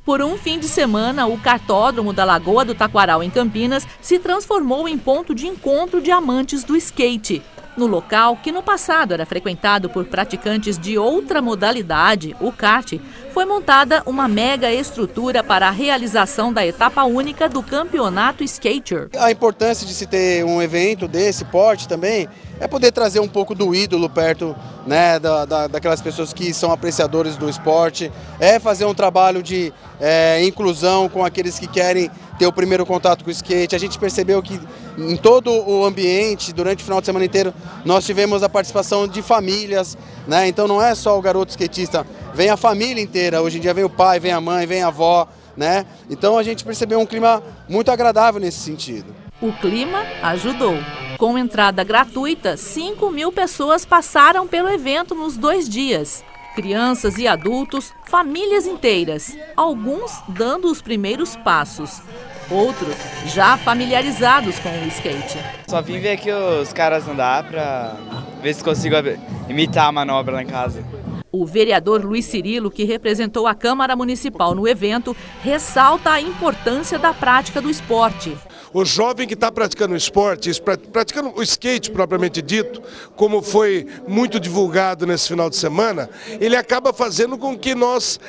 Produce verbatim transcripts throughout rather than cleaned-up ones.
Por um fim de semana, o cartódromo da Lagoa do Taquaral, em Campinas, se transformou em ponto de encontro de amantes do skate. No local, que no passado era frequentado por praticantes de outra modalidade, o kart, foi montada uma mega estrutura para a realização da etapa única do Campeonato Skater. A importância de se ter um evento desse porte também é poder trazer um pouco do ídolo perto, né, da, da, daquelas pessoas que são apreciadores do esporte, é fazer um trabalho de é, inclusão com aqueles que querem ter o primeiro contato com o skate. A gente percebeu que em todo o ambiente, durante o final de semana inteiro, nós tivemos a participação de famílias, né? Então não é só o garoto skatista, vem a família inteira. Hoje em dia vem o pai, vem a mãe, vem a avó, né? Então a gente percebeu um clima muito agradável nesse sentido. O clima ajudou. Com entrada gratuita, cinco mil pessoas passaram pelo evento nos dois dias. Crianças e adultos, famílias inteiras, alguns dando os primeiros passos, outros já familiarizados com o skate. Só vim ver aqui os caras andar para ver se consigo imitar a manobra lá em casa. O vereador Luiz Cirilo, que representou a Câmara Municipal no evento, ressalta a importância da prática do esporte. O jovem que está praticando o esporte, praticando o skate propriamente dito, como foi muito divulgado nesse final de semana, ele acaba fazendo com que nós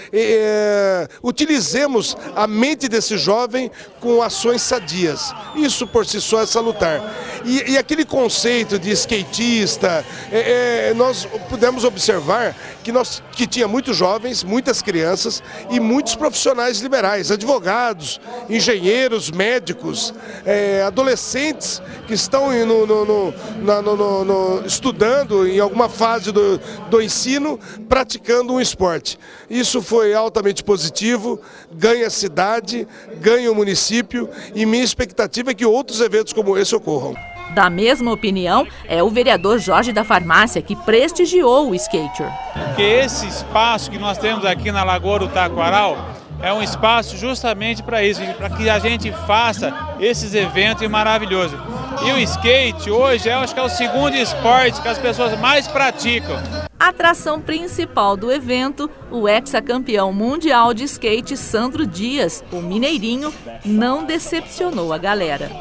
é, utilizemos a mente desse jovem com ações sadias. Isso por si só é salutar. E, e aquele conceito de skatista, é, é, nós pudemos observar que, nós, que tinha muitos jovens, muitas crianças e muitos profissionais liberais, advogados, engenheiros, médicos, É, adolescentes que estão no, no, no, no, no, estudando em alguma fase do, do ensino, praticando um esporte. Isso foi altamente positivo, ganha a cidade, ganha o município e minha expectativa é que outros eventos como esse ocorram. Da mesma opinião é o vereador Jorge da Farmácia, que prestigiou o skater. Porque esse espaço que nós temos aqui na Lagoa do Taquaral é um espaço justamente para isso, para que a gente faça esses eventos maravilhosos. E o skate hoje eu acho que é o segundo esporte que as pessoas mais praticam. A atração principal do evento, o hexacampeão mundial de skate Sandro Dias, o mineirinho, não decepcionou a galera.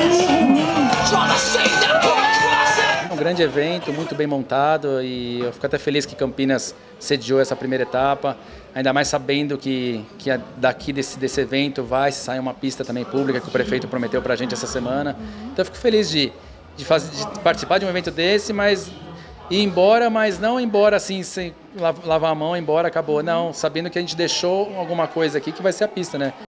Um grande evento, muito bem montado, e eu fico até feliz que Campinas sediou essa primeira etapa, ainda mais sabendo que, que daqui desse, desse evento vai sair uma pista também pública que o prefeito prometeu para a gente essa semana. Então eu fico feliz de, de, fazer, de participar de um evento desse, mas ir embora, mas não embora assim, sem lavar a mão, embora, acabou. Não, sabendo que a gente deixou alguma coisa aqui que vai ser a pista, né?